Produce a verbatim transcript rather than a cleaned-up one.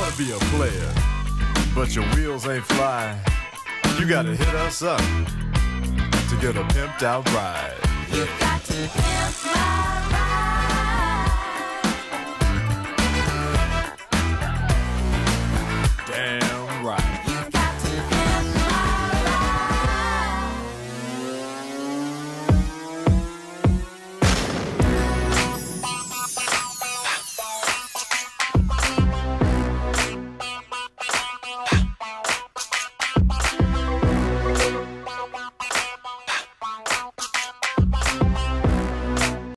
wanna be a player, but your wheels ain't fly, you gotta hit us up to get a pimped out ride. You got to pimp my